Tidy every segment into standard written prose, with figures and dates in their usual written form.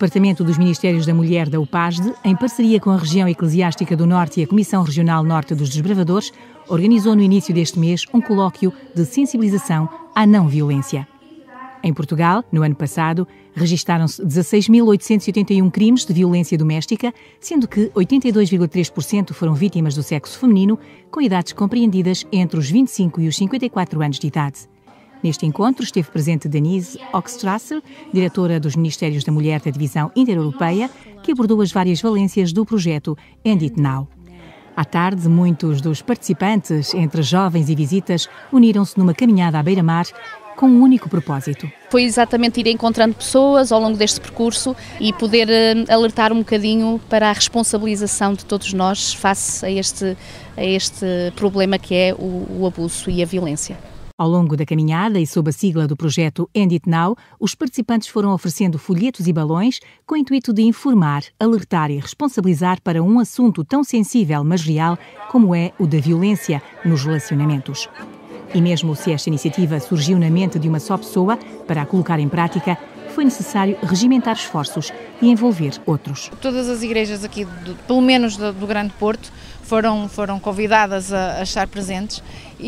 Departamento dos Ministérios da Mulher da UPASDE, em parceria com a Região Eclesiástica do Norte e a Comissão Regional Norte dos Desbravadores, organizou no início deste mês um colóquio de sensibilização à não-violência. Em Portugal, no ano passado, registaram-se 16.881 crimes de violência doméstica, sendo que 82,3% foram vítimas do sexo feminino, com idades compreendidas entre os 25 e os 54 anos de idade. Neste encontro esteve presente Denise Oxstrasser, diretora dos Ministérios da Mulher da Divisão Intereuropeia, que abordou as várias valências do projeto End It Now. À tarde, muitos dos participantes, entre jovens e visitas, uniram-se numa caminhada à beira-mar com um único propósito. Foi exatamente ir encontrando pessoas ao longo deste percurso e poder alertar um bocadinho para a responsabilização de todos nós face a este problema que é o abuso e a violência. Ao longo da caminhada e sob a sigla do projeto End It Now, os participantes foram oferecendo folhetos e balões com o intuito de informar, alertar e responsabilizar para um assunto tão sensível, mas real, como é o da violência nos relacionamentos. E mesmo se esta iniciativa surgiu na mente de uma só pessoa, para a colocar em prática, foi necessário regimentar esforços e envolver outros. Todas as igrejas aqui, pelo menos do Grande Porto, foram convidadas a estar presentes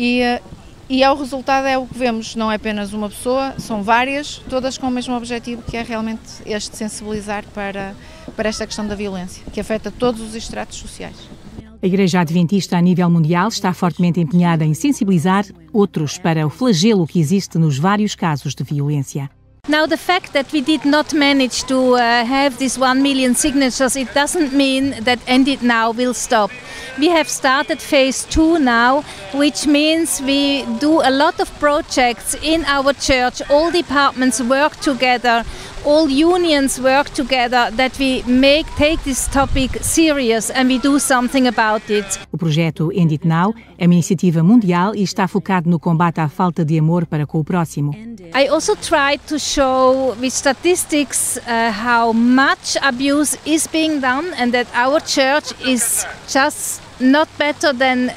e o resultado é o que vemos, não é apenas uma pessoa, são várias, todas com o mesmo objetivo, que é realmente este de sensibilizar para esta questão da violência, que afeta todos os estratos sociais. A Igreja Adventista a nível mundial está fortemente empenhada em sensibilizar outros para o flagelo que existe nos vários casos de violência. Now, the fact that we did not manage to have these 1 million signatures, it doesn't mean that End It Now will stop. We have started phase 2 now, which means we do a lot of projects in our church. All departments work together, all unions work together, that we take this topic serious and we do something about it. O projeto End It Now é uma iniciativa mundial e está focado no combate à falta de amor para com o próximo. I also tried to show with statistics how much abuse is being done and that our church is just not better than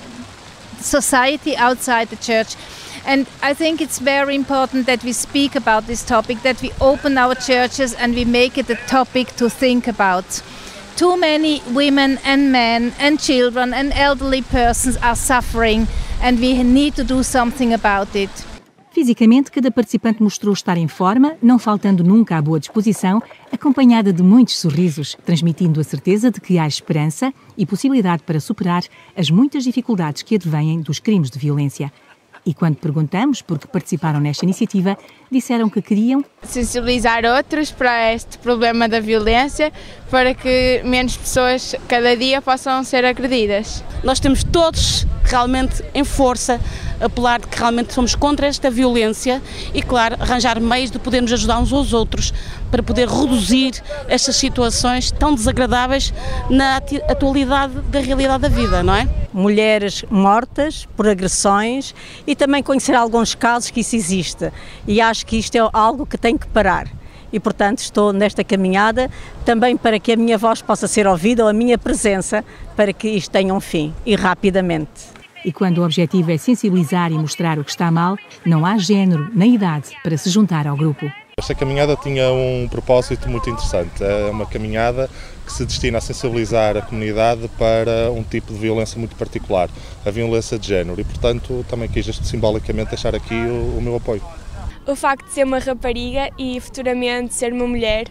society outside the church. And I think it's very important that we speak about this topic, that we open our churches and we make it a topic to think about. Too many women and men and children and elderly persons are suffering and we need to do something about it. Fisicamente, cada participante mostrou estar em forma, não faltando nunca à boa disposição, acompanhada de muitos sorrisos, transmitindo a certeza de que há esperança e possibilidade para superar as muitas dificuldades que advêm dos crimes de violência. E quando perguntamos por que participaram nesta iniciativa, disseram que queriam sensibilizar outros para este problema da violência, para que menos pessoas cada dia possam ser agredidas. Nós temos todos realmente em força apelar de que realmente somos contra esta violência e, claro, arranjar meios de podermos ajudar uns aos outros para poder reduzir estas situações tão desagradáveis na atualidade da realidade da vida, não é? Mulheres mortas por agressões e também conhecer alguns casos que isso existe. E acho que isto é algo que tem que parar. E, portanto, estou nesta caminhada também para que a minha voz possa ser ouvida ou a minha presença para que isto tenha um fim e rapidamente. E quando o objetivo é sensibilizar e mostrar o que está mal, não há género nem idade para se juntar ao grupo. Esta caminhada tinha um propósito muito interessante. É uma caminhada que se destina a sensibilizar a comunidade para um tipo de violência muito particular, a violência de género. E, portanto, também quis simbolicamente deixar aqui o meu apoio. O facto de ser uma rapariga e futuramente ser uma mulher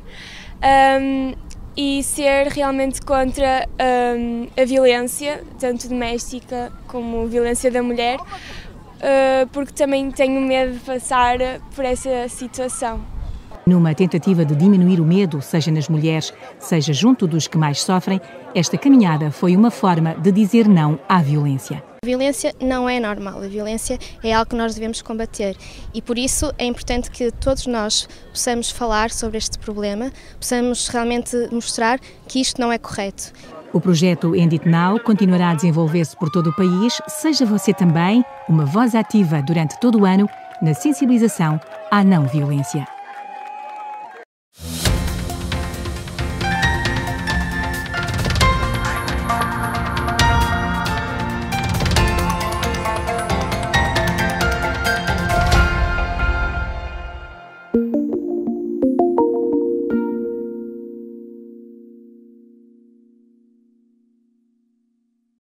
e ser realmente contra a violência, tanto doméstica como a violência da mulher, porque também tenho medo de passar por essa situação. Numa tentativa de diminuir o medo, seja nas mulheres, seja junto dos que mais sofrem, esta caminhada foi uma forma de dizer não à violência. A violência não é normal, a violência é algo que nós devemos combater e por isso é importante que todos nós possamos falar sobre este problema, possamos realmente mostrar que isto não é correto. O projeto End It Now continuará a desenvolver-se por todo o país. Seja você também uma voz ativa durante todo o ano na sensibilização à não violência.